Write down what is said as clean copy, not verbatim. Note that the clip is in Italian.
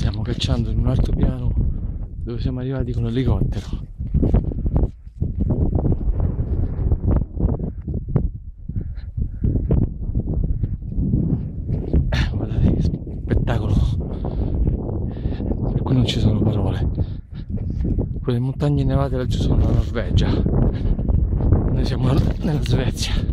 stiamo cacciando in un altopiano dove siamo arrivati con l'elicottero. Guardate che spettacolo, per cui non ci sono parole. Quelle montagne nevate laggiù sono la Norvegia, noi siamo nella Svezia.